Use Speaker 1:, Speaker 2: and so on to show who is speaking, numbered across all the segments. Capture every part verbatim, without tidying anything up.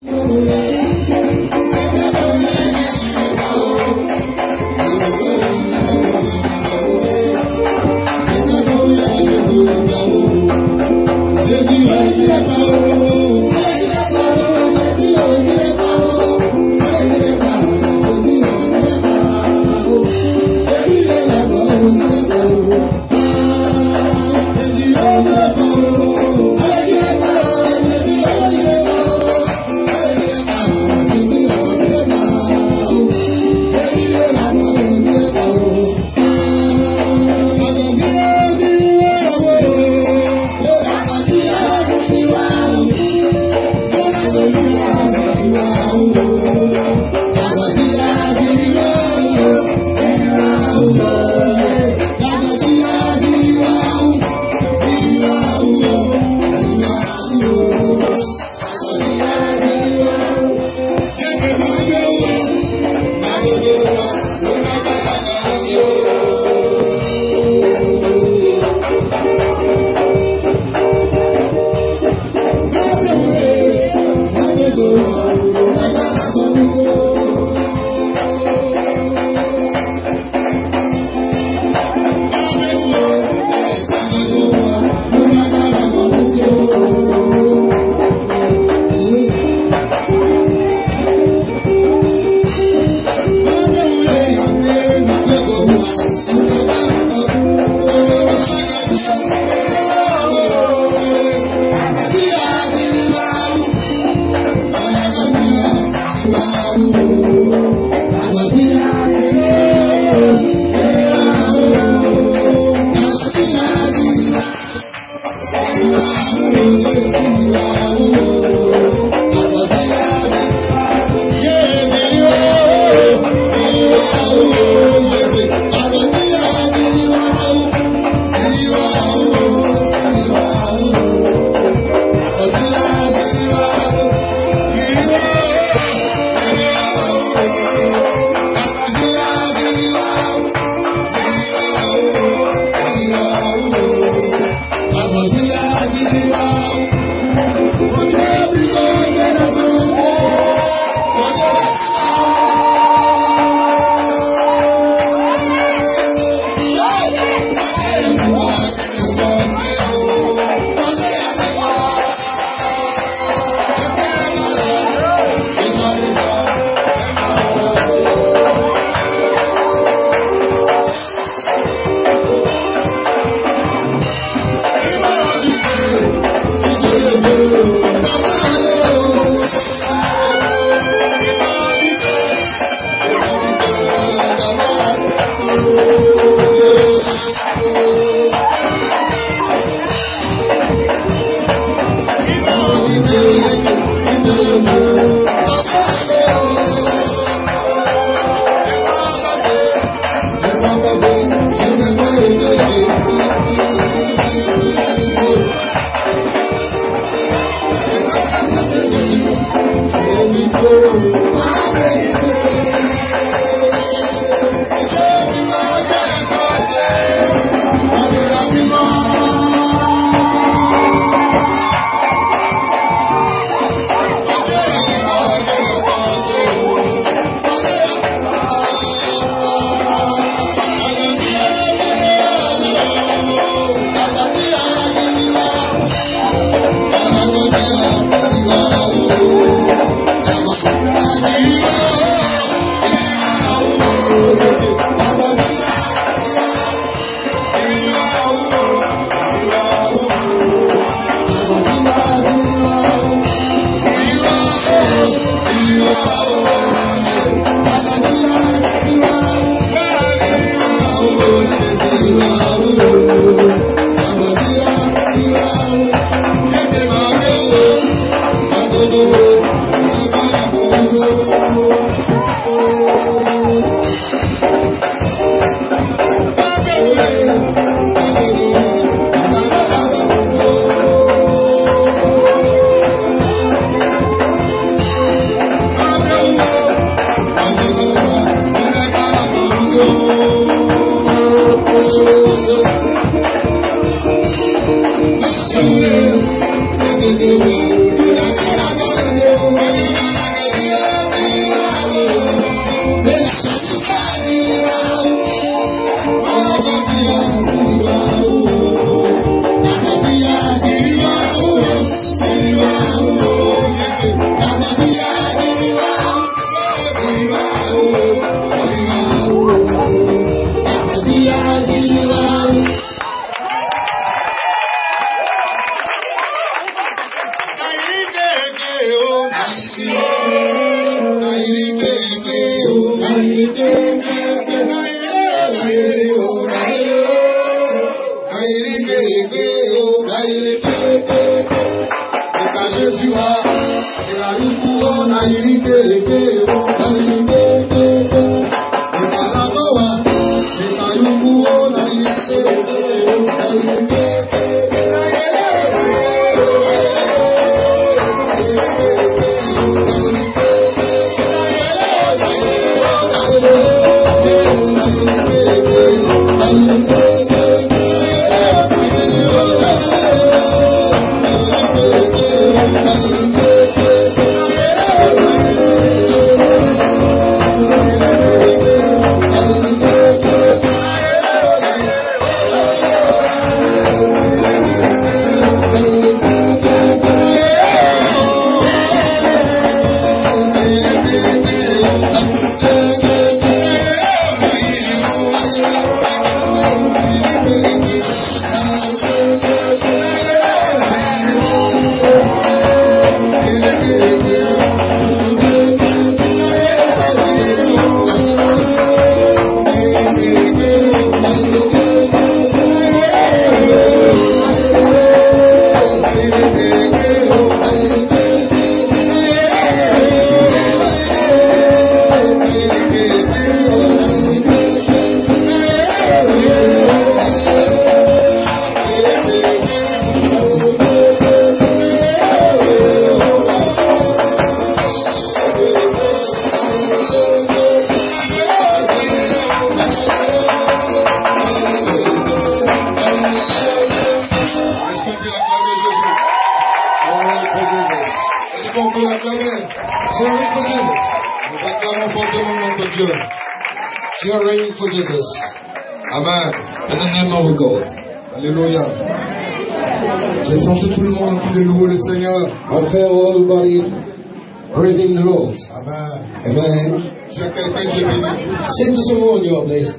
Speaker 1: Thank you. You are reigning for Jesus. Amen. In the name of God.
Speaker 2: Alléluia. J'ai senti tout le monde qui de nouveau le Seigneur.
Speaker 1: I feel everybody breathing the Lord.
Speaker 2: Amen.
Speaker 1: Amen.
Speaker 2: J'ai quelqu'un qui est béni.
Speaker 1: Say to someone you are blessed.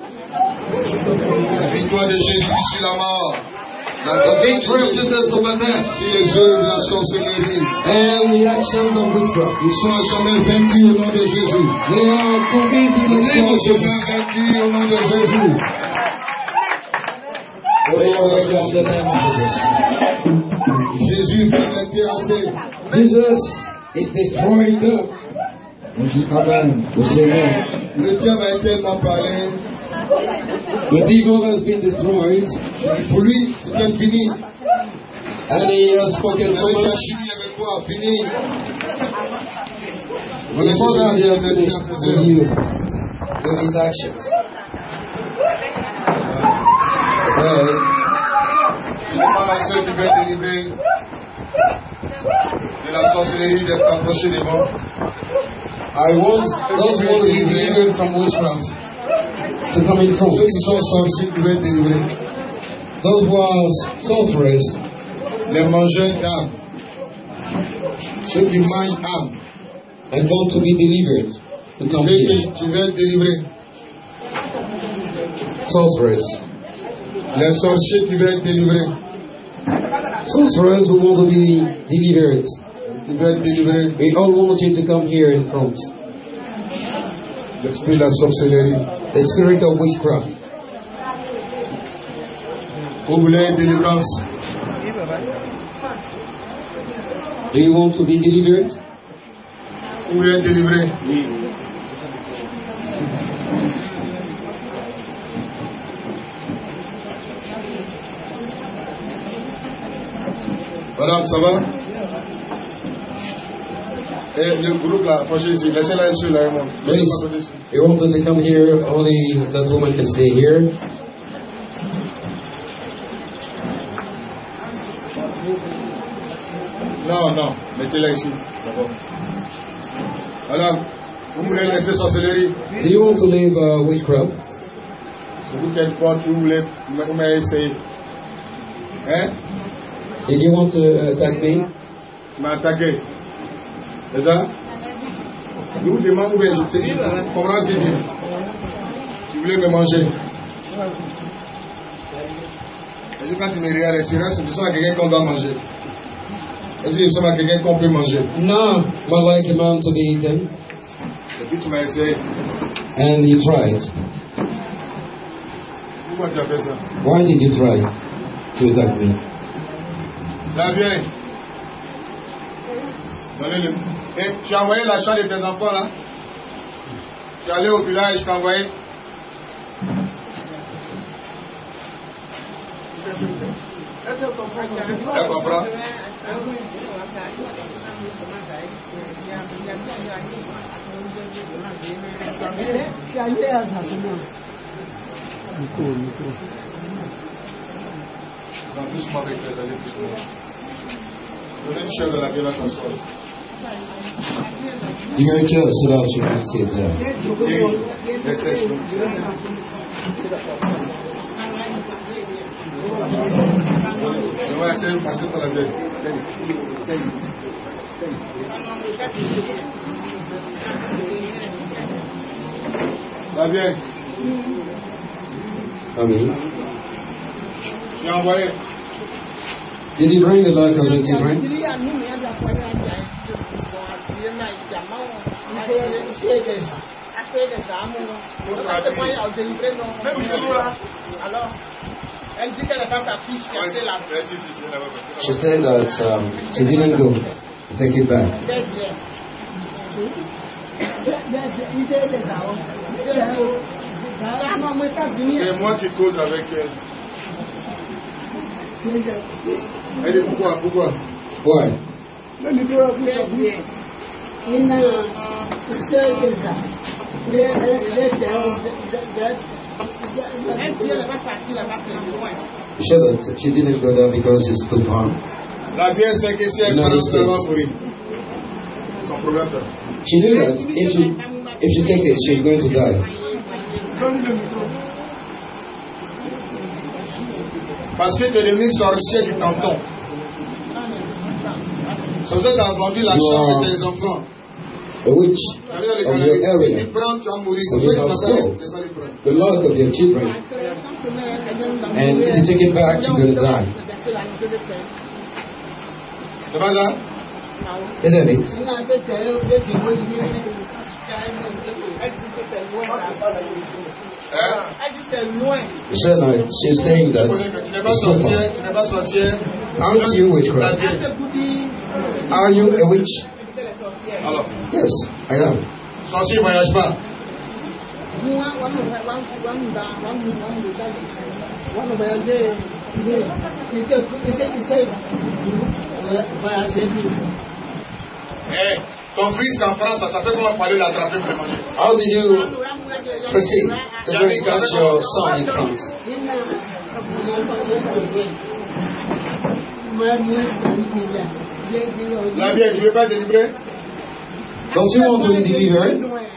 Speaker 2: La victoire de Jésus sur la mort.
Speaker 1: The victory of Jesus over death.
Speaker 2: Si les œuvres de la sorcellerie.
Speaker 1: And the actions of witchcraft.
Speaker 2: Ils sont à jamais vaincus au nom de Jésus.
Speaker 1: They are convinced in the
Speaker 2: Ils
Speaker 1: name
Speaker 2: sont
Speaker 1: of
Speaker 2: à jamais
Speaker 1: Jesus.
Speaker 2: vaincus au nom de Jésus.
Speaker 1: They are in the name of Jesus.
Speaker 2: Jésus vient les terrasser.
Speaker 1: Jesus is destroying them. On dit Amen. Vous savez Amen.
Speaker 2: Le diable a tellement parlé.
Speaker 1: The devil has been destroyed.
Speaker 2: Pour lui, c'était fini.
Speaker 1: And he has spoken so
Speaker 2: Avec la
Speaker 1: much.
Speaker 2: chimie, avec quoi? Fini.
Speaker 1: Before that, he has finished with you, with his actions. Right.
Speaker 2: Pas ceux qui veulent délivrer de la sorcellerie, d'être approchés des bons.
Speaker 1: I want those who want to be delivered from witchcraft to come in front.
Speaker 2: Ceux qui sont sorciers qui veulent être délivrés.
Speaker 1: Those who are sorcerers,
Speaker 2: Les mangeurs d'âmes. Ceux qui mangent âmes.
Speaker 1: and want to be delivered to come
Speaker 2: Ceux
Speaker 1: here.
Speaker 2: qui tu veux être délivré.
Speaker 1: Sorcerers.
Speaker 2: Les sorciers qui veulent être délivrés.
Speaker 1: Sorcerers who want to be delivered.
Speaker 2: Qui veulent être délivrés.
Speaker 1: We all want you to come here in front.
Speaker 2: L'esprit de la sorcellerie.
Speaker 1: The spirit of witchcraft.
Speaker 2: Vous voulez une délivrance?
Speaker 1: Do you want to be delivered?
Speaker 2: Vous voulez être délivré? Madame, ça va? Et le groupe là, approchez ici. Laissez-la ici, là, moi.
Speaker 1: Please, you wanted to come here, only that woman can stay here.
Speaker 2: Non, non, mettez-la ici, d'abord. Madame, vous voulez laisser sorcellerie?
Speaker 1: Do you want to leave uh, witchcraft?
Speaker 2: C'est vous quelle porte vous voulez vous m'avez essayé? Hein?
Speaker 1: Did you want to attack me?
Speaker 2: Tu m'as attaqué. C'est ça? Je vous demande où est-ce que tu comprends ce que je dis? Tu voulais me manger. Et quand tu me regardes, c'est vrai, c'est à quelqu'un qu'on doit manger. Est-ce que c'est à quelqu'un qu'on peut manger?
Speaker 1: No, but like a man to be eaten.
Speaker 2: Et puis tu m'as essayé.
Speaker 1: And you tried.
Speaker 2: Pourquoi tu as fait ça?
Speaker 1: Why did you try to attack me?
Speaker 2: Là, viens. Donnez-le. Et tu as envoyé l'achat de tes enfants là? Tu es allé au village, je t'ai envoyé. Elle comprend. Doucement avec les allées, doucement. Donnez une chèvre de la gueule à s'asseoir.
Speaker 1: You very close so that you can see it there.
Speaker 2: Je vais essayer de passer par la gueule. Va bien.
Speaker 1: Amen.
Speaker 2: Tu as envoyé.
Speaker 1: Did you bring the like of the children? She said that um, she didn't go. Take it back.
Speaker 2: C'est moi qui cause avec elle. Elle dit pourquoi? Pourquoi?
Speaker 1: Why? She said that she didn't go there because it's good harm.
Speaker 2: La vieille sait que si elle prend ça va mourir. Son problème ça.
Speaker 1: She knew that if she if she take it, she's going to die.
Speaker 2: Parce que tu es devenu sorcier du canton. C'est pour ça que tu as vendu la chambre de tes enfants.
Speaker 1: A witch of your area.
Speaker 2: Tu prends, tu vas mourir.
Speaker 1: So
Speaker 2: C'est
Speaker 1: you
Speaker 2: ça
Speaker 1: have
Speaker 2: que
Speaker 1: sold
Speaker 2: tu as
Speaker 1: the luck of your children. And if you take it back, you're going to die.
Speaker 2: C'est pas ça?
Speaker 1: Isn't it? She said that she's saying that
Speaker 2: Tu n'es pas sorcière, tu n'es pas sorcière.
Speaker 1: aren't you witchcraft? Are you a witch?
Speaker 2: Alors,
Speaker 1: Yes, I am.
Speaker 2: sorcier ne voyage pas. Hey, ton fils en France, ça fait comment parler l'attraper pour le manger?
Speaker 1: How did you proceed to go and catch your son in France?
Speaker 2: La vieille, tu ne veux pas délivrer?
Speaker 1: Don't you want to be delivered?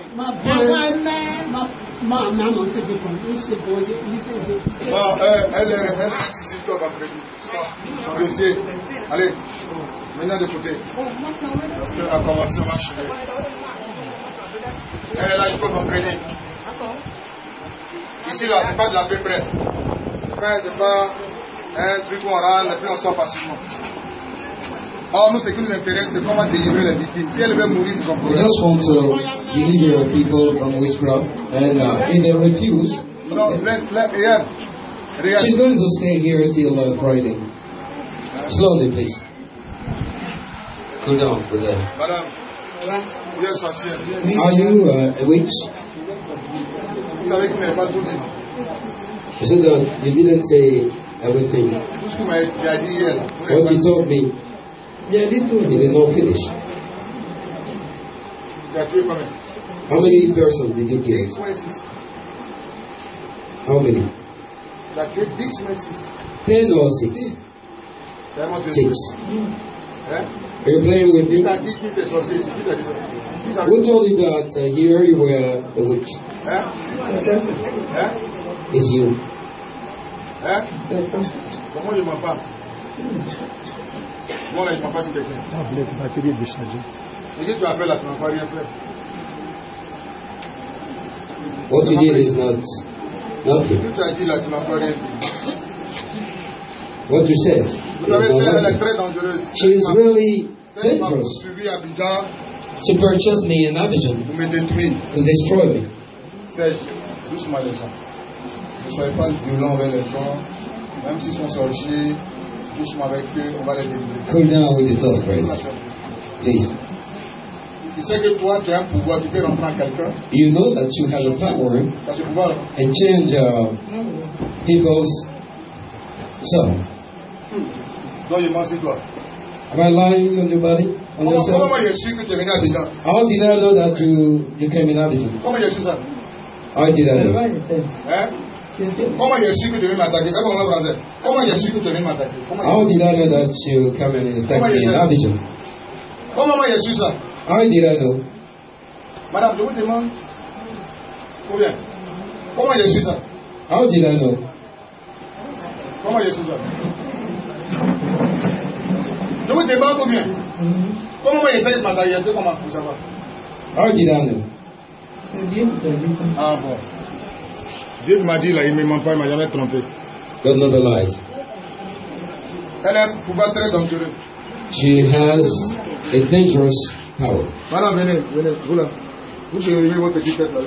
Speaker 2: Bon, euh, elle est elle reste ici, toi, vendredi. On va essayer. Allez, maintenant de côté. Parce que la convention va achever. Elle est là jusqu'au vendredi. Ici, là, c'est pas de la paix près. C'est pas un truc où on rentre et puis on sort facilement. Or, nous, ce qui nous intéresse, c'est comment délivrer les victimes. Si elle veut mourir, c'est son
Speaker 1: We
Speaker 2: problème.
Speaker 1: just want to deliver people from witchcraft, and uh, if they refuse,
Speaker 2: Non, laisse, laisse, regarde. Regarde.
Speaker 1: she's going to stay here till uh, Friday. Slowly, please. Go down, go down.
Speaker 2: Madame, vous êtes sorcière.
Speaker 1: Are you uh, a witch?
Speaker 2: Vous savez qu'il n'est pas tout dit.
Speaker 1: She said that you didn't say everything.
Speaker 2: Tout ce que vous m'avez dit hier.
Speaker 1: What you told me, yeah, I didn't, you did not finish.
Speaker 2: Tu as tué combien?
Speaker 1: How many persons did you kill?
Speaker 2: dix moins six.
Speaker 1: How many?
Speaker 2: Tu as tué dix moins six.
Speaker 1: Ten or six?
Speaker 2: C'est mon Dieu.
Speaker 1: Six.
Speaker 2: Hein?
Speaker 1: Are you playing with
Speaker 2: Qui
Speaker 1: me?
Speaker 2: t'a dit qu'il était sorcier ici? Qui t'a dit ça?
Speaker 1: Who told you that uh, here you were a witch?
Speaker 2: Hein? Hein?
Speaker 1: It's you.
Speaker 2: Hein? Comment je m'en parle? Moi là, je m'en parle si quelqu'un. C'est que tu appelles là, tu n'as pas rien fait.
Speaker 1: What you did is not
Speaker 2: Ce
Speaker 1: nothing.
Speaker 2: que tu as dit là, tu n'as pas rien dit.
Speaker 1: What you said is
Speaker 2: Vous savez,
Speaker 1: not
Speaker 2: elle est
Speaker 1: nothing.
Speaker 2: très dangereuse.
Speaker 1: She is really
Speaker 2: Elle m'a
Speaker 1: dangerous.
Speaker 2: poursuivi à Abidjan
Speaker 1: She purchased me in Abidjan
Speaker 2: pour me détruire.
Speaker 1: to destroy me.
Speaker 2: Serge, doucement les gens. Ne soyez pas violents envers les gens. Même s'ils sont sorciers, doucement avec eux, on va les délivrer.
Speaker 1: Cool down with the thoughts, praise. Please.
Speaker 2: Tu sais que toi, tu as un pouvoir, tu peux rentrer en quelqu'un.
Speaker 1: You know that you have the power
Speaker 2: Tu as ce pouvoir.
Speaker 1: and change uh, people's soul.
Speaker 2: Donc, je m'en sais toi.
Speaker 1: Am I lying on your body? On
Speaker 2: Comment,
Speaker 1: yourself?
Speaker 2: comment j'ai su que tu es venu à Abidjan?
Speaker 1: How did I know that you, you came in Abidjan?
Speaker 2: Comment j'ai su ça?
Speaker 1: How did I know?
Speaker 2: Hein? Comment j'ai su que tu es venu m'attaquer? Comment on va français? Comment j'ai su que tu es venu m'attaquer? Comment
Speaker 1: How
Speaker 2: j'ai su?
Speaker 1: did I know that you came and attacked me in Abidjan?
Speaker 2: Comment moi j'ai su ça?
Speaker 1: How did I know?
Speaker 2: Madame, je vous demande. Ou bien? Comment j'ai su ça?
Speaker 1: How did I know?
Speaker 2: Comment j'ai su ça? Je vous demande ou bien? Comment moi j'essaie de m'attaquer? Comment vous savoir?
Speaker 1: How did I know?
Speaker 2: Ah bon. Dieu m'a dit là, il ne me ment pas, il ne m'a jamais trompé.
Speaker 1: God never lies.
Speaker 2: Elle a un pouvoir très dangereux.
Speaker 1: She has a dangerous power.
Speaker 2: Madame, venez, venez, vous là. Vous qui avez votre petite tête là.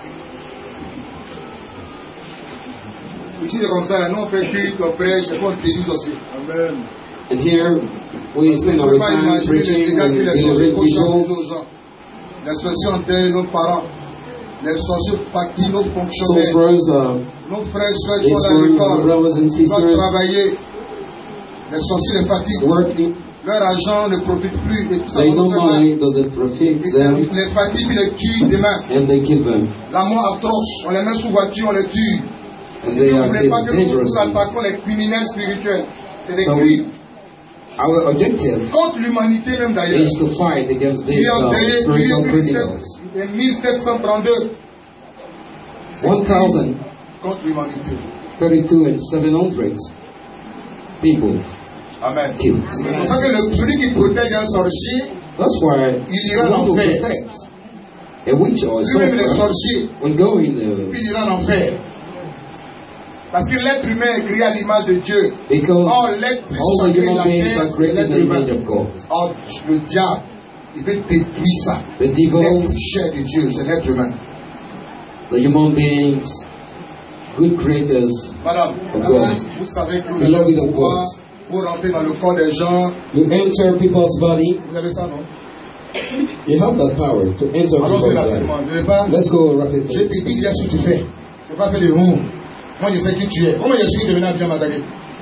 Speaker 2: Ici c'est comme ça, là. Nous on fait culte, on prêche, c'est pour délivre aussi. Amen.
Speaker 1: And here we spend
Speaker 2: Vous
Speaker 1: our
Speaker 2: ne pouvez pas
Speaker 1: time
Speaker 2: imaginer les
Speaker 1: preaching
Speaker 2: dégâts
Speaker 1: and
Speaker 2: que les
Speaker 1: delivering
Speaker 2: sorciers causent
Speaker 1: people.
Speaker 2: aux gens. Les sorciers ont tué nos parents. Les sorciers fatiguent nos
Speaker 1: So
Speaker 2: fonctionnaires.
Speaker 1: for us, uh,
Speaker 2: Nos frères et sœurs
Speaker 1: it's
Speaker 2: sont à
Speaker 1: for
Speaker 2: l'école.
Speaker 1: brothers and
Speaker 2: Ils doivent
Speaker 1: sisters
Speaker 2: travailler. Les sorciers les fatiguent.
Speaker 1: working.
Speaker 2: Leur argent ne profite plus. Et tout ça,
Speaker 1: They
Speaker 2: on
Speaker 1: know
Speaker 2: fait mal.
Speaker 1: money doesn't profit
Speaker 2: Et
Speaker 1: them,
Speaker 2: les les fatigues, ils les tuent demain.
Speaker 1: and they kill them.
Speaker 2: La mort atroce, on les met sous voiture, on les tue.
Speaker 1: And
Speaker 2: Et
Speaker 1: they
Speaker 2: vous ne
Speaker 1: are
Speaker 2: voulez pas
Speaker 1: killed
Speaker 2: que nous, nous
Speaker 1: dangerously.
Speaker 2: attaquons les criminels spirituels. C'est des
Speaker 1: So
Speaker 2: crimes.
Speaker 1: Our objective
Speaker 2: Contre l'humanité même d'ailleurs.
Speaker 1: is to fight against
Speaker 2: Il
Speaker 1: these
Speaker 2: y a
Speaker 1: uh,
Speaker 2: payé
Speaker 1: spiritual criminals.
Speaker 2: mille sept cent trente-deux. C'est
Speaker 1: one thousand
Speaker 2: contre l'humanité.
Speaker 1: thirty-two and seven hundred people
Speaker 2: Amen.
Speaker 1: killed.
Speaker 2: C'est pour ça que le, celui qui protège un sorcier,
Speaker 1: That's why
Speaker 2: il ira
Speaker 1: the
Speaker 2: en
Speaker 1: one who
Speaker 2: enfer.
Speaker 1: protects a witch or a
Speaker 2: Lui-même les
Speaker 1: sorcerer
Speaker 2: sorciers,
Speaker 1: will go in
Speaker 2: puis
Speaker 1: the,
Speaker 2: il ira en enfer. Parce que l'être humain est créé à l'image de Dieu.
Speaker 1: because
Speaker 2: Or, l'être plus
Speaker 1: all the
Speaker 2: sacré de
Speaker 1: human
Speaker 2: la
Speaker 1: beings
Speaker 2: terre,
Speaker 1: are
Speaker 2: c'est
Speaker 1: created in
Speaker 2: l'être
Speaker 1: the image
Speaker 2: humain.
Speaker 1: of God.
Speaker 2: Or, le diable, il veut détruire ça.
Speaker 1: The
Speaker 2: L'être
Speaker 1: devil,
Speaker 2: cher de Dieu, c'est l'être humain.
Speaker 1: the human beings, good creators,
Speaker 2: Madame,
Speaker 1: Of God.
Speaker 2: vous savez que vous
Speaker 1: The
Speaker 2: avez
Speaker 1: love
Speaker 2: le
Speaker 1: of
Speaker 2: pouvoir
Speaker 1: God.
Speaker 2: pour rentrer dans le corps des gens.
Speaker 1: you enter people's body.
Speaker 2: Vous avez ça, non?
Speaker 1: You have that power to enter
Speaker 2: Allons-y
Speaker 1: people's body.
Speaker 2: rapidement. Je vais pas.
Speaker 1: Let's go
Speaker 2: Je
Speaker 1: rapidly.
Speaker 2: te dis déjà ce que tu fais. Je ne vais pas faire de honte. Moi, je sais qui tu es. Comment je suis devenu bien m'attaquer?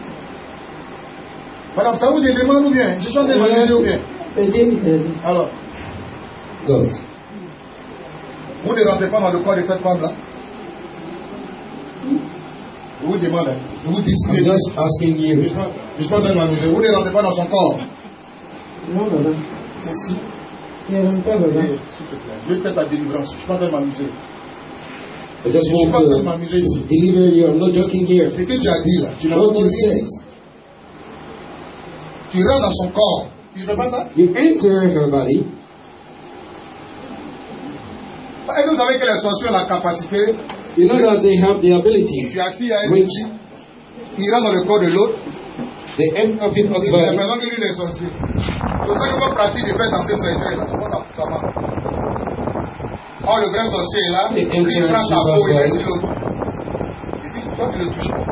Speaker 2: Madame, ça vous demande ou bien? Je suis en train de m'amuser ou bien? Alors,
Speaker 1: God.
Speaker 2: vous ne rentrez pas dans le corps de cette femme-là? Je vous demande, hein. Je vous
Speaker 1: I'm
Speaker 2: discute.
Speaker 1: just asking
Speaker 2: Je
Speaker 1: you.
Speaker 2: suis pas je suis pas en train de m'amuser. Vous ne rentrez pas dans son corps.
Speaker 3: Non, madame.
Speaker 2: C'est si.
Speaker 3: Ne rentre pas,
Speaker 2: Oui,
Speaker 3: madame.
Speaker 2: s'il te plaît. Je vais faire ta délivrance. Je ne suis pas en train de m'amuser.
Speaker 1: I just
Speaker 2: Je suis pas en train de
Speaker 1: want
Speaker 2: m'amuser ici.
Speaker 1: to deliver you. I'm not joking here.
Speaker 2: Ce que tu as dit là, tu n'as
Speaker 1: What
Speaker 2: pas
Speaker 1: you
Speaker 2: dit.
Speaker 1: said.
Speaker 2: Tu rentres dans son corps. Tu ne fais pas ça?
Speaker 1: You enter her body.
Speaker 2: Est-ce que vous savez que les sorciers ont la capacité?
Speaker 1: You know that they have the ability.
Speaker 2: Tu es assis à un
Speaker 1: Which
Speaker 2: ici. Il rentre dans le corps de l'autre.
Speaker 1: they enter people's
Speaker 2: Et
Speaker 1: body.
Speaker 2: la personne que lui, il est sorcier. C'est pour ça que votre pratique de faire danser secret là, c'est pas ça, ça marche. Or, le vrai sorcier est là.
Speaker 1: Et
Speaker 2: Lui, il prend sa
Speaker 1: intéressant,
Speaker 2: peau, il
Speaker 1: ça.
Speaker 2: met sur l'autre. Et puis, toi, tu le touches pas.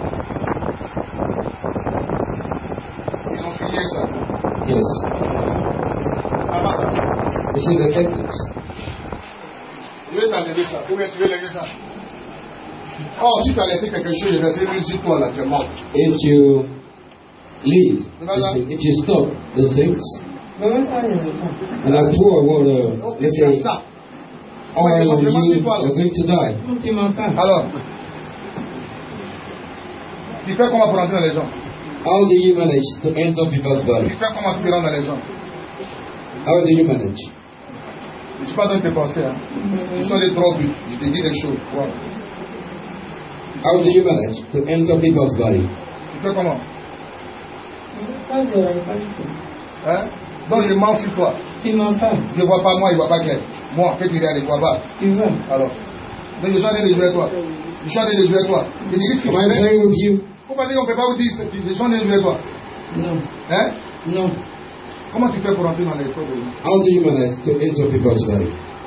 Speaker 2: Ils ont fini ça.
Speaker 1: Yes.
Speaker 2: Ça marche.
Speaker 1: This is the techniques.
Speaker 2: Je vais t'enlever ça. Ou bien tu veux léguer ça. Or, si tu as laissé quelque chose, je vais laisser lui toi là, tu es mort.
Speaker 1: If you leave,
Speaker 2: Voilà.
Speaker 1: if you stop the things,
Speaker 3: Maman, ça, il y en a pas.
Speaker 1: and I pour water,
Speaker 2: Donc,
Speaker 1: let's
Speaker 2: c'est
Speaker 1: say,
Speaker 2: ça.
Speaker 1: oil on
Speaker 2: Vraiment,
Speaker 1: you,
Speaker 2: c'est toi, là.
Speaker 1: you're going to die.
Speaker 3: Non, tu m'en parles.
Speaker 2: Alors, tu fais comment pour entrer dans les gens?
Speaker 1: How do you manage to enter people's
Speaker 2: Tu
Speaker 1: body?
Speaker 2: fais comment tu rentres dans les gens?
Speaker 1: How do you manage?
Speaker 2: Je ne suis pas dans tes pensées. Hein. Ce sont des drogues. Je te dis des choses. Voilà.
Speaker 1: How do you manage to enter people's body?
Speaker 2: Tu fais comment?
Speaker 3: Ça, je ne pas du tout.
Speaker 2: Hein? Donc je mens sur toi.
Speaker 3: Tu mens pas.
Speaker 2: Je ne vois pas moi, il ne voit pas qu'elle. Moi, que tu regardes, il ne voit pas.
Speaker 3: Tu veux.
Speaker 2: Alors. Donc je suis en train de jouer avec toi. Je suis en train de jouer avec toi. Je dis, qu'est-ce que
Speaker 1: Am I
Speaker 2: tu fais?
Speaker 1: playing with you?
Speaker 2: Pourquoi dire qu'on ne peut pas vous dire, je suis en train de jouer avec toi?
Speaker 3: Non.
Speaker 2: Hein?
Speaker 3: Non.
Speaker 2: Comment tu fais pour entrer dans les corps de l'homme?
Speaker 1: How do you manage to enter people's body?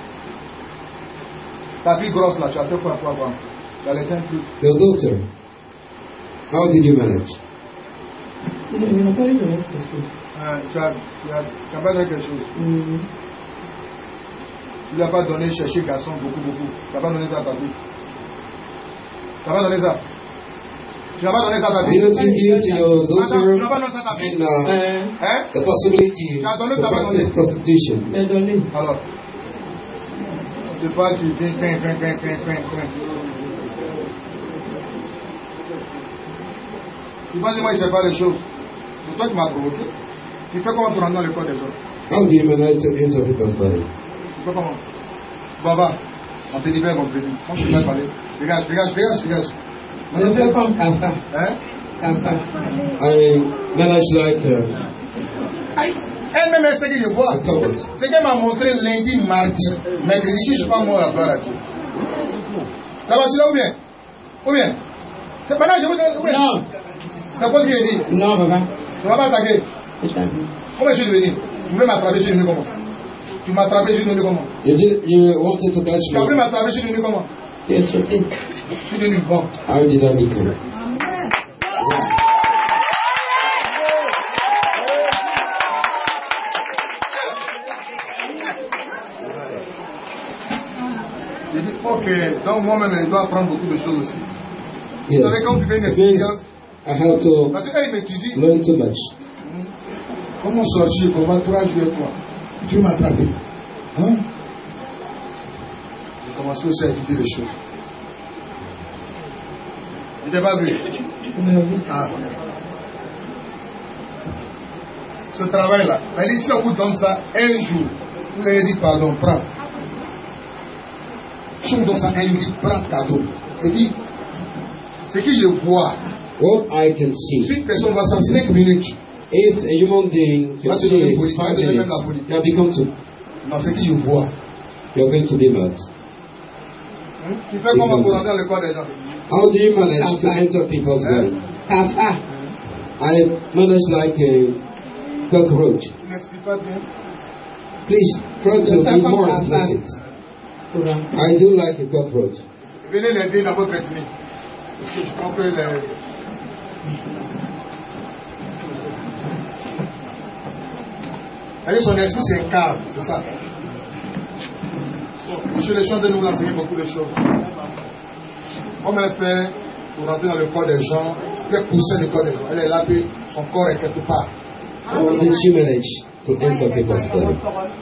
Speaker 2: Ta fille grosse là, tu as fait quoi pour avoir? Tu as laissé un truc.
Speaker 1: Your daughter, how did you manage?
Speaker 3: Je n'ai pas eu de même question.
Speaker 2: Hein, tu as, tu as, tu as pas donné quelque chose.
Speaker 3: Mm.
Speaker 2: Tu ne lui as pas donné chercher garçon beaucoup, beaucoup. Tu n'as pas donné ça à ta fille. Tu n'as pas donné ça. Tu n'as pas donné ça à ta fille.
Speaker 1: Didn't you give to your
Speaker 2: Attends,
Speaker 1: daughter
Speaker 2: tu n'as pas donné ça à ta fille.
Speaker 1: and, uh,
Speaker 3: Euh,
Speaker 2: Hein?
Speaker 1: the possibility
Speaker 2: Tu as donné
Speaker 1: to
Speaker 2: ta
Speaker 1: practice
Speaker 2: donné.
Speaker 1: prostitution?
Speaker 3: j'ai donné.
Speaker 2: Alors, tu parles, tu viens, coin, coin, coin, coin, coin, coin. Tu vas dire, moi, il ne sait pas les choses. C'est toi qui m'as provoqué. Tu fais comment tu rentres dans le corps des gens?
Speaker 1: How do you manage to enter people's body?
Speaker 2: Tu fais comment? Baba, on te libère, mon président. Moi, je ne peux pas parler. Regarde, regarde, regarde, regarde.
Speaker 3: Je fais comme Kafa.
Speaker 2: Hein?
Speaker 3: Kafa.
Speaker 1: I manage like uh,
Speaker 2: Aïe. Elle-même, elle sait que je vois.
Speaker 1: a cupboard.
Speaker 2: C'est qu'elle m'a montré lundi, mardi, mercredi, je ne suis pas mort à gloire à Dieu. Là-bas, c'est là ou bien? Ou bien? C'est pas là, je veux dire. Ou bien?
Speaker 3: Non.
Speaker 2: C'est quoi ce que je dis?
Speaker 3: Non, papa.
Speaker 2: Tu ne vas pas attaquer.
Speaker 3: C'est ta vie.
Speaker 2: Comment je suis devenu? Tu voulais m'attraper, je suis devenu comment? Tu m'as attrapé, je suis devenu comment?
Speaker 1: You did, you wanted to catch
Speaker 2: Tu as voulu
Speaker 1: me.
Speaker 2: m'attraper, je suis devenu comment?
Speaker 3: Tu es sauté.
Speaker 2: Je suis devenu bon.
Speaker 1: How did I become?
Speaker 2: J'ai dit, ok, donc moi-même, je dois apprendre beaucoup de choses aussi.
Speaker 1: Yes.
Speaker 2: Vous savez, quand tu fais une
Speaker 1: It means
Speaker 2: expérience,
Speaker 1: I have to
Speaker 2: parce que quand il m'étudie,
Speaker 1: learn too much.
Speaker 2: comment sortir, comment toi jouer toi? Tu m'as attrapé. Hein? J'ai commencé aussi à étudier les choses. Il n'était pas vu.
Speaker 3: Ma vie.
Speaker 2: Ah. Ce travail-là, mais si on vous donne ça un jour, vous allez dire pardon, prends. Si on vous donne ça un jour, prends cadeau. C'est qui? C'est qui je vois.
Speaker 1: What I can
Speaker 2: Si
Speaker 1: see,
Speaker 2: une personne voit ça cinq minutes,
Speaker 1: if a human being can
Speaker 2: That's
Speaker 1: see
Speaker 2: the
Speaker 1: it
Speaker 2: police.
Speaker 1: five
Speaker 2: That's the
Speaker 1: minutes,
Speaker 2: police.
Speaker 1: can become two.
Speaker 2: non, c'est qui je vois.
Speaker 1: You're going to be mad.
Speaker 2: Hein? Tu fais comment pour rentrer dans le corps des gens?
Speaker 1: How do you manage to
Speaker 3: Kafa.
Speaker 1: enter people's body?
Speaker 3: Kafa.
Speaker 1: I manage like a cockroach.
Speaker 2: Tu n'expliques pas bien.
Speaker 1: Please try to be more explicit.
Speaker 3: Pour rentrer.
Speaker 1: I do like a cockroach.
Speaker 2: Venez l'aider dans votre ethnie. Parce que je comprends les... Elle dit son esprit c'est un câble, c'est ça. Monsieur les champs de nous enseigner beaucoup de choses. Comme elle fait pour rentrer dans le corps des gens, fait pousser le corps des gens. Elle est là, puis son corps est quelque part.
Speaker 1: How did she manage to enter people's body?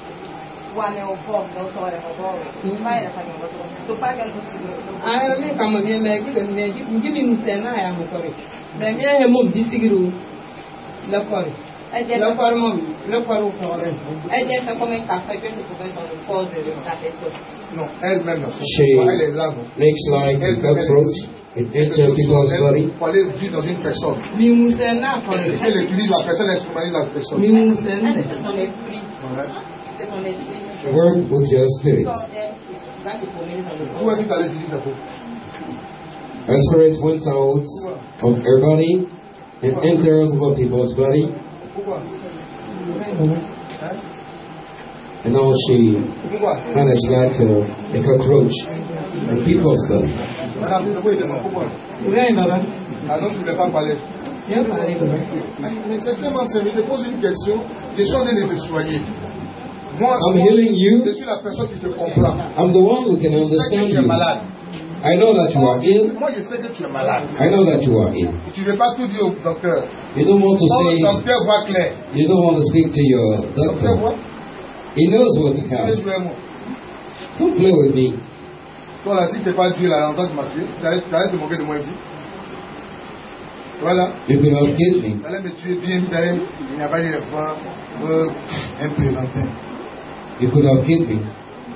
Speaker 3: Ah, me kama me me gi me gi gi mi musena ya mo kore. Me me he mo bisigiru. La kore. La kore mo, la kore kore.
Speaker 4: Elle dit c'est comme un café que tu pouvais dans le corps de la personne.
Speaker 2: Non, elle-même, non.
Speaker 1: She
Speaker 2: Elle est là, non.
Speaker 1: makes like a
Speaker 2: Elle,
Speaker 1: cockroach. It enters people's body.
Speaker 2: Il faut aller vivre dans une personne.
Speaker 3: Mi musena kore.
Speaker 2: Elle utilise la personne, elle instrumentalise la personne.
Speaker 3: Mi musena.
Speaker 4: C'est son esprit.
Speaker 2: Ouais.
Speaker 4: C'est son esprit.
Speaker 1: Work with your spirit.
Speaker 4: Corps d'elle va se promener dans le
Speaker 2: Où
Speaker 4: corps.
Speaker 2: est-ce que tu allais utiliser ça pour?
Speaker 1: Her spirit went out of her body and enters other people's body.
Speaker 2: Pourquoi? Hein?
Speaker 1: And now she
Speaker 2: Pourquoi?
Speaker 1: managed like a, a cockroach in people's body.
Speaker 2: Madame, pourquoi il demande? Pourquoi?
Speaker 3: Ure baba.
Speaker 2: Ah non, tu ne voulais pas parler.
Speaker 3: Je parle baba.
Speaker 2: Mais c'est tellement simple. Je te pose une question. Je suis en train de te soigner. Moi,
Speaker 1: I'm healing you.
Speaker 2: je suis la personne qui te comprend.
Speaker 1: I'm the one who can
Speaker 2: Je sais que
Speaker 1: understand
Speaker 2: tu es
Speaker 1: you.
Speaker 2: malade.
Speaker 1: I know that you are ill.
Speaker 2: Moi, je sais que tu es malade.
Speaker 1: I know that you are ill.
Speaker 2: Tu ne veux pas tout dire au docteur.
Speaker 1: You don't want to
Speaker 2: Quand le
Speaker 1: say,
Speaker 2: docteur voit clair,
Speaker 1: you don't want to speak to your
Speaker 2: le docteur
Speaker 1: doctor.
Speaker 2: voit,
Speaker 1: He knows what to
Speaker 2: tu veux
Speaker 1: have.
Speaker 2: jouer moi.
Speaker 1: Don't play with me.
Speaker 2: Toi là, si ce n'est pas Dieu là, en tant que m'a tué, tu allais tu allais te moquer de moi ici. Voilà.
Speaker 1: You could have killed me.
Speaker 2: Tu allais me tuer bien, tu allais, il n'y a pas eu de fois, euh, un présentin.
Speaker 1: You could have killed me.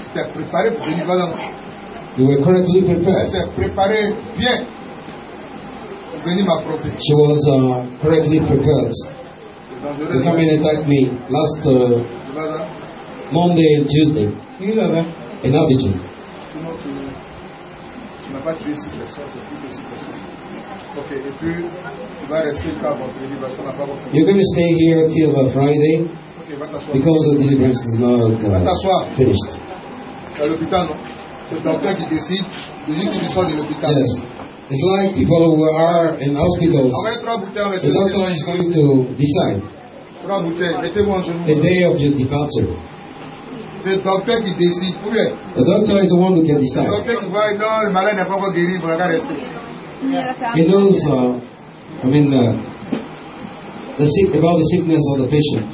Speaker 2: C'était préparé pour venir là.
Speaker 1: You were correctly
Speaker 2: Elle
Speaker 1: prepared.
Speaker 2: s'est préparée bien pour venir m'affronter.
Speaker 1: She was uh, correctly prepared
Speaker 2: C'est
Speaker 1: to
Speaker 2: dangereux.
Speaker 1: come and attack me last uh,
Speaker 2: Tu vas là.
Speaker 1: Monday and Tuesday
Speaker 3: Oui, là-bas.
Speaker 1: in Abidjan.
Speaker 2: Sinon, tu, tu n'as pas tué six personnes, c'est plus de six personnes. Ok, et puis tu vas rester jusqu'à vendredi parce qu'on n'a pas votre.
Speaker 1: You're going to stay here till uh, Friday
Speaker 2: Ok, va t'asseoir.
Speaker 1: because the deliverance is not
Speaker 2: Va
Speaker 1: uh,
Speaker 2: t'asseoir.
Speaker 1: finished.
Speaker 2: C'est à l'hôpital, non? C'est le docteur qui décide de dire que tu sors de l'hôpital.
Speaker 1: Yes. It's like people who are in hospitals.
Speaker 2: On met trois bouteilles, on va
Speaker 1: The doctor is going to decide
Speaker 2: Trois bouteilles, mettez-vous en genoux.
Speaker 1: the day of your departure.
Speaker 2: C'est le docteur qui décide. Ou bien,
Speaker 1: The doctor is the one who can
Speaker 2: le
Speaker 1: decide.
Speaker 2: docteur qui va, non, le malade n'est pas encore guéri, il va rester.
Speaker 1: He knows, uh, I mean, uh, the sick, about the sickness of the patient.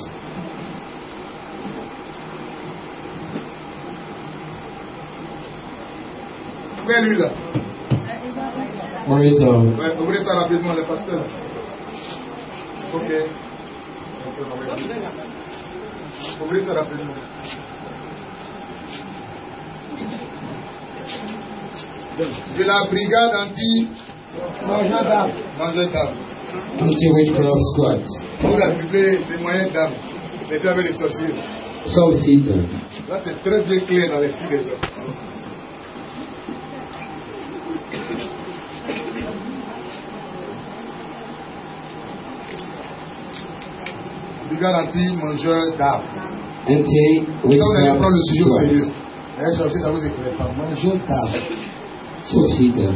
Speaker 2: Où est lui là?
Speaker 1: Or is uh,
Speaker 2: Ouais, ouvrez ça rapidement, le pasteur. Ok. Ouvrez ça rapidement. De la brigade anti
Speaker 3: Mangeur d'âme.
Speaker 2: mangeur d'âme.
Speaker 1: anti-witchcraft squad.
Speaker 2: Pour la publier des moyens d'âme. Les avec les sorciers.
Speaker 1: South Seater.
Speaker 2: Là, c'est très bien clair dans l'esprit des hommes. Brigade anti-mangeur d'âme. Ça, vous allez prendre le sujet au
Speaker 1: Anti-witchcraft
Speaker 2: sérieux.
Speaker 1: squad.
Speaker 2: D'ailleurs, ça aussi, ça vous éclaire pas. Mangeur d'âme.
Speaker 1: South Seater.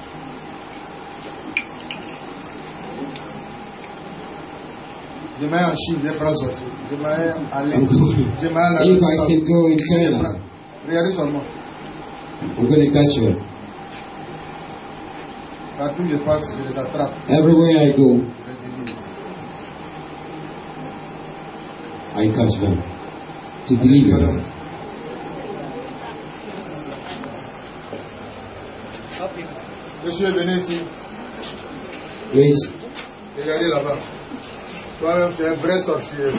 Speaker 2: Demain en Chine, je prends sortir. Demain en
Speaker 1: I'm
Speaker 2: Inde.
Speaker 1: going.
Speaker 2: Demain en
Speaker 1: If I can go in China,
Speaker 2: Regardez seulement.
Speaker 1: I'm going to catch them.
Speaker 2: Partout où je passe, je les attrape.
Speaker 1: Everywhere I go,
Speaker 2: Je les délivre.
Speaker 1: I catch them. To deliver them.
Speaker 2: Monsieur, venez ici.
Speaker 1: Please.
Speaker 2: Regardez là-bas. Toi-même, tu es un vrai sorcier.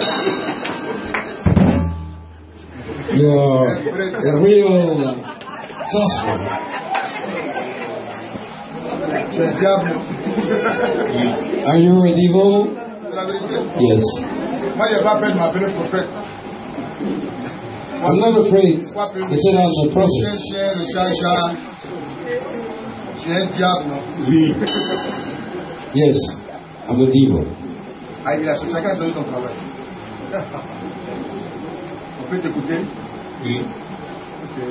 Speaker 1: You are a real uh, sorcerer.
Speaker 2: Tu es un diable.
Speaker 1: Are you a devil?
Speaker 2: C'est la vérité.
Speaker 1: Yes.
Speaker 2: Moi, je n'ai pas peur de m'appeler prophète.
Speaker 1: I'm not afraid.
Speaker 2: Pas peur
Speaker 1: They said I'm a
Speaker 2: Le chien,
Speaker 1: prophet.
Speaker 2: chien, le chat, chat. Tu es un diable, non?
Speaker 1: Oui. Yes, I'm a devil.
Speaker 2: Ah, il a chacun a donné son travail. On peut t'écouter?
Speaker 1: Oui.
Speaker 2: Ok.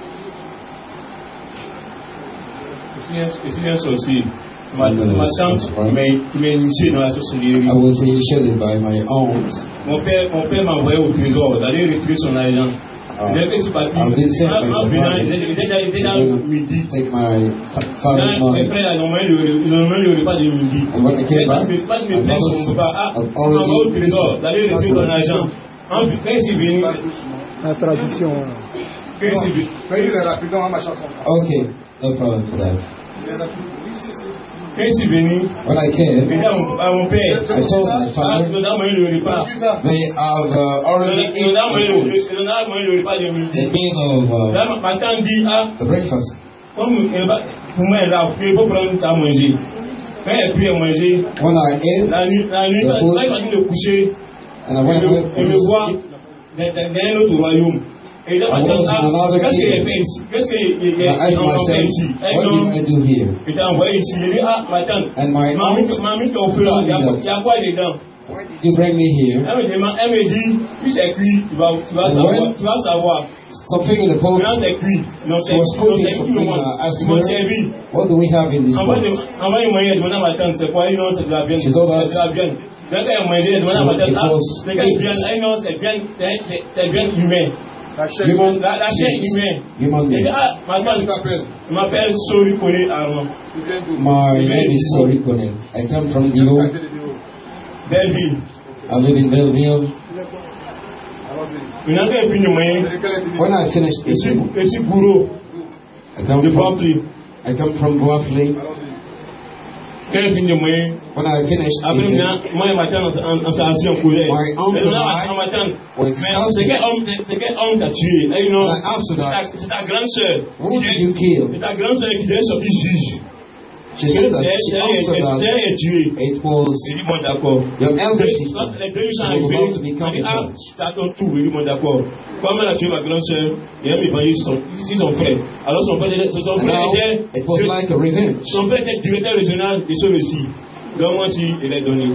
Speaker 5: Je suis un sorcier. Ma, ma tante m'a initié dans la sorcellerie.
Speaker 1: I was initiated by my aunt.
Speaker 5: Mon père, mon père m'a envoyé au trésor d'aller retirer son argent.
Speaker 1: Uh,
Speaker 5: J'ai fait ce parti.
Speaker 1: I've been sent by
Speaker 5: En
Speaker 1: my
Speaker 5: venant,
Speaker 1: father
Speaker 5: j'ai déjà été dans
Speaker 1: to
Speaker 5: midi.
Speaker 1: take my father's
Speaker 5: Quand mes
Speaker 1: money.
Speaker 5: frères ont envoyé le, ils ont envoyé le repas de midi.
Speaker 1: And when I came back,
Speaker 5: Pas de
Speaker 1: my
Speaker 5: mes frères sont
Speaker 1: brothers
Speaker 5: pas. Ah,
Speaker 1: have
Speaker 5: on m'a envoyé au
Speaker 1: already
Speaker 5: trésor d'aller retirer son argent. En- Quand je suis venu,
Speaker 2: Pas doucement.
Speaker 6: La traduction.
Speaker 5: quand je suis venu,
Speaker 2: Fais-le rapidement, on va ma chance.
Speaker 1: Okay, no problem for that.
Speaker 2: Il est rapide. Oui, c'est ça.
Speaker 5: quand je suis venu,
Speaker 1: When I
Speaker 5: j'ai
Speaker 1: came,
Speaker 5: dit à mon, à mon père,
Speaker 1: I told my
Speaker 5: ah,
Speaker 1: father
Speaker 5: il a envoyé le repas.
Speaker 2: C'est ça.
Speaker 1: they have uh, already
Speaker 5: Il
Speaker 1: eaten
Speaker 5: a envoyé
Speaker 1: the
Speaker 5: le,
Speaker 1: food,
Speaker 5: il a envoyé le repas de
Speaker 1: the
Speaker 5: midi.
Speaker 1: meal of uh,
Speaker 5: Là, ma ma tante dit, ah,
Speaker 1: the breakfast.
Speaker 5: comme elle va, pour moi, elle a pris, il faut prendre à manger. Quand elle a pris à manger,
Speaker 1: When I ate,
Speaker 5: la nuit, la nuit,
Speaker 1: The
Speaker 5: quand
Speaker 1: food.
Speaker 5: elle est en train de coucher,
Speaker 1: and I
Speaker 5: elle
Speaker 1: went
Speaker 5: me,
Speaker 1: away
Speaker 5: elle me voit dans dans- dans un autre royaume. Et là,
Speaker 1: I
Speaker 5: ma tante,
Speaker 1: was in
Speaker 5: ah,
Speaker 1: another
Speaker 5: qu'est-ce
Speaker 1: kingdom.
Speaker 5: qu'elle fait ici? Qu'est-ce qu'elle
Speaker 1: I asked
Speaker 5: en fait
Speaker 1: myself,
Speaker 5: ici? Elle
Speaker 1: what
Speaker 5: donc,
Speaker 1: did I do here?
Speaker 5: elle t'a envoyé ici. Elle dit, ah, ma tante,
Speaker 1: And my
Speaker 5: m'a mis,
Speaker 1: aunt
Speaker 5: m'a mis ton feu là, il y a quoi- il y a quoi dedans?
Speaker 1: you bring me here.
Speaker 5: Elle me demande, elle me dit, puis c'est cuit, tu vas, tu vas
Speaker 1: And
Speaker 5: savoir,
Speaker 1: when-
Speaker 5: tu vas savoir.
Speaker 1: Something in the pot
Speaker 5: Maintenant c'est cuit. Non, c'est
Speaker 1: was
Speaker 5: non,
Speaker 1: cooking
Speaker 5: c'est
Speaker 1: for
Speaker 5: cuit,
Speaker 1: me.
Speaker 5: moi.
Speaker 1: I asked
Speaker 5: Ils m'ont
Speaker 1: her,
Speaker 5: servi.
Speaker 1: what do we have in this
Speaker 5: Envoie
Speaker 1: pot?
Speaker 5: envoie une moyenne, demande à ma tante, c'est quoi? Elle dit, non, c'est de la viande.
Speaker 1: She told us-
Speaker 5: C'est de la viande. Quand elle a mangé, elle demande à ma tante,
Speaker 1: It
Speaker 5: ah,
Speaker 1: was
Speaker 5: c'est quelle
Speaker 1: meat.
Speaker 5: viande? Elle dit, non, c'est viande, c'est- c'est c'est viande humaine.
Speaker 2: La chaîne.
Speaker 1: Human
Speaker 5: La, la chair
Speaker 1: meat.
Speaker 5: humaine.
Speaker 1: Human
Speaker 5: Elle dit,
Speaker 1: meat.
Speaker 5: ah, ma
Speaker 2: Comment tu
Speaker 5: tante,
Speaker 2: t'appelles?
Speaker 5: je m'appelle Sori Kone Armand.
Speaker 2: Tu viens d'où?
Speaker 1: My name is Sori Kone. I come from Divo.
Speaker 2: Quartier de Divo.
Speaker 5: Belleville.
Speaker 1: I live in Belleville.
Speaker 2: Allons-y.
Speaker 5: Maintenant, quand elle finit de manger,
Speaker 2: De quelle ethnie?
Speaker 1: When I finished
Speaker 5: je suis,
Speaker 1: eating,
Speaker 5: je suis bourreau
Speaker 1: I come
Speaker 5: de
Speaker 1: from,
Speaker 5: Brooklyn.
Speaker 1: I come from Brooklyn.
Speaker 2: Allons-y.
Speaker 5: Quand il finit de moi,
Speaker 1: When I finished
Speaker 5: après
Speaker 1: eating,
Speaker 5: moi, il m'attend en s'assis en colère.
Speaker 1: my uncle and I were
Speaker 5: Mais c'est
Speaker 1: discussing.
Speaker 5: quel homme, c'est quel homme t'as tué? Et non,
Speaker 1: And I answered that,
Speaker 5: c'est ta grande sœur.
Speaker 1: who did you kill?
Speaker 5: C'est ta grande sœur qui devait sortir juge.
Speaker 1: She said that, she answered that
Speaker 5: est tué.
Speaker 1: it was
Speaker 5: Il dit, bon, d'accord.
Speaker 1: your elder sister.
Speaker 5: Les deux sont
Speaker 1: She was
Speaker 5: arrivés.
Speaker 1: about to become
Speaker 5: Il dit,
Speaker 1: a
Speaker 5: ah,
Speaker 1: judge.
Speaker 5: c'est à ton tour. Il dit, bon, d'accord. Comme elle a tué ma grande sœur, et elle m'a dit, c'est son frère. Alors son frère, son
Speaker 1: And
Speaker 5: frère
Speaker 1: now
Speaker 5: était,
Speaker 1: it was like a revenge.
Speaker 5: son frère était directeur régional de ce récit. Donc moi aussi, il est donné.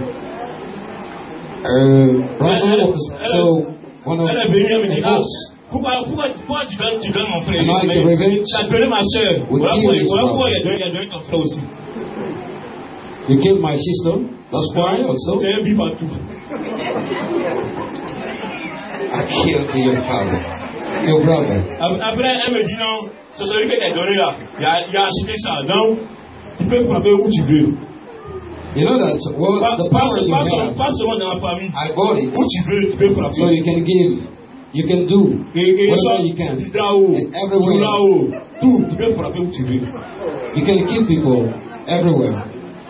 Speaker 1: Uh, brother was so one of
Speaker 5: Elle est venue, elle me dit,
Speaker 1: the
Speaker 5: ah,
Speaker 1: boss.
Speaker 5: pourquoi, pourquoi, pourquoi tu donnes, tu donnes mon frère?
Speaker 1: And like
Speaker 5: Mais
Speaker 1: a revenge,
Speaker 5: tu as donné ma sœur.
Speaker 1: would
Speaker 5: Voilà
Speaker 1: kill
Speaker 5: pourquoi
Speaker 1: his
Speaker 5: voilà pourquoi
Speaker 1: brother.
Speaker 5: il a donné, il a donné ton frère aussi.
Speaker 1: You killed my sister. That's why also.
Speaker 5: C'est un bif à tout.
Speaker 1: I killed your father, your brother.
Speaker 5: Après, elle me dit non, c'est celui que tu as donné là. Il a, il a acheté ça. Donc, tu peux frapper où tu veux.
Speaker 1: You know that well,
Speaker 5: Pas,
Speaker 1: the
Speaker 5: pas,
Speaker 1: power you
Speaker 5: pas, seulement,
Speaker 1: have.
Speaker 5: pas seulement dans la famille.
Speaker 1: I bought it,
Speaker 5: Où tu veux, tu peux frapper.
Speaker 1: so you can give, you can do
Speaker 5: Et, et
Speaker 1: whatever
Speaker 5: ça,
Speaker 1: you can.
Speaker 5: du là-haut,
Speaker 1: And
Speaker 5: du
Speaker 1: everywhere.
Speaker 5: là-haut, tout, tu peux frapper où tu veux.
Speaker 1: You can kill people everywhere.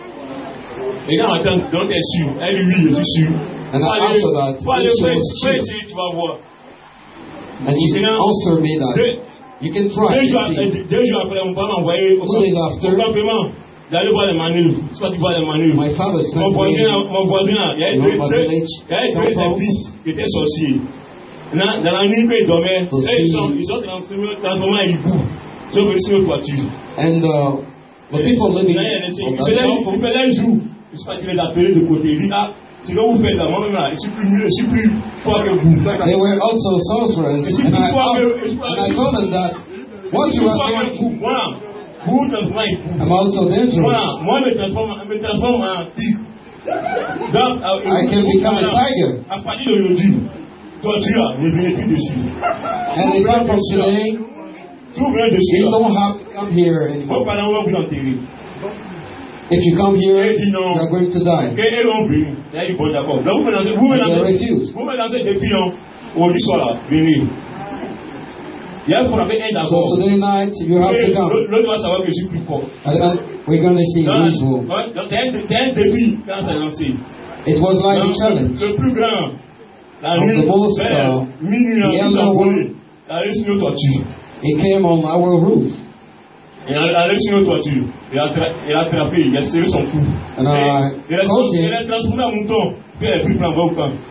Speaker 5: Et quand on attend, donc tu es sûr. Elle dit oui, je suis sûr.
Speaker 1: And I
Speaker 5: Faut aller-
Speaker 1: answered that.
Speaker 5: faut aller
Speaker 1: If she
Speaker 5: près-
Speaker 1: was
Speaker 5: près
Speaker 1: sure.
Speaker 5: ici, tu vas voir.
Speaker 1: And she
Speaker 5: Maintenant,
Speaker 1: answered me that
Speaker 5: deux,
Speaker 1: you can try
Speaker 5: deux,
Speaker 1: to
Speaker 5: jours,
Speaker 1: see.
Speaker 5: après- deux jours après, mon père m'a envoyé au
Speaker 1: Two days after,
Speaker 5: au campement d'aller voir les manœuvres. C'est pas tu vois les manœuvres.
Speaker 1: my father sent
Speaker 5: Mon voisin,
Speaker 1: me
Speaker 5: mon voisin, là, il y a
Speaker 1: You
Speaker 5: deux,
Speaker 1: know, my
Speaker 5: deux,
Speaker 1: village,
Speaker 5: il y a deux de ses
Speaker 1: compound.
Speaker 5: fils qui étaient sorciers. Dans, dans la nuit, quand ils dormaient,
Speaker 1: To
Speaker 5: là, ils
Speaker 1: see-
Speaker 5: sont, ils sont transformés, transformés en hibou. Ils sont venus sur une toiture.
Speaker 1: and uh, the people living
Speaker 5: Là, il y a des-
Speaker 1: on
Speaker 5: il
Speaker 1: that
Speaker 5: fallait il
Speaker 1: compound,
Speaker 5: fallait un jour. Je sais pas qu'il les appelé de côté. Il dit, ah, c'est que vous faites là, moi-même là, je suis plus mieux, je suis plus fort que vous.
Speaker 1: they were also sorcerers,
Speaker 5: Je suis
Speaker 1: and
Speaker 5: plus
Speaker 1: I,
Speaker 5: fort que
Speaker 1: asked-
Speaker 5: je suis
Speaker 1: and I
Speaker 5: plus
Speaker 1: told them that what you are
Speaker 5: fort que
Speaker 1: doing,
Speaker 5: vous. Voilà. Vous transformez en hibou.
Speaker 1: I'm also dangerous.
Speaker 5: Voilà. Moi, je me transforme, je me transforme en tigre. Donc, euh,
Speaker 1: I can become a
Speaker 5: voilà.
Speaker 1: tiger.
Speaker 5: À partir d'aujourd'hui, toi, tu as, ne venez plus dessus.
Speaker 1: And they come from today,
Speaker 5: Si vous venez dessus,
Speaker 1: you
Speaker 5: là,
Speaker 1: don't have to come here
Speaker 5: vos
Speaker 1: anymore.
Speaker 5: parents vont vous enterrer.
Speaker 1: If you come here,
Speaker 5: Et dis non.
Speaker 1: you are going to die.
Speaker 5: Et ils vont venir. Là, ils vont d'accord. Donc, vous me lancez, vous me
Speaker 1: And they
Speaker 5: lancez,
Speaker 1: refuse.
Speaker 5: vous me lancez des filles, hein, aujourd'hui soir là, venez. Il y a un frapper un
Speaker 1: So
Speaker 5: d'accord.
Speaker 1: today night, you have
Speaker 5: Et
Speaker 1: to come.
Speaker 5: l'autre l'autre va savoir que je suis plus fort.
Speaker 1: And then we're going to see
Speaker 5: Donc,
Speaker 1: who's who.
Speaker 5: ouais, donc, c'est un c'est un défi quand c'est lancé.
Speaker 1: It was like a
Speaker 5: Donc,
Speaker 1: challenge.
Speaker 5: le plus grand, la
Speaker 1: Of
Speaker 5: nuit,
Speaker 1: the most,
Speaker 5: vers
Speaker 1: uh,
Speaker 5: minuit,
Speaker 1: the
Speaker 5: là, ils sont
Speaker 1: elder
Speaker 5: volés. La nuit sur nos toitures.
Speaker 1: He came on our roof.
Speaker 5: Il a allé sur nos toitures. Il a attra- il a attrapé, il a serré son cou.
Speaker 1: And I
Speaker 5: Il a
Speaker 1: caught
Speaker 5: il
Speaker 1: him.
Speaker 5: a transformé en mouton. Puis il a pris plein de camp.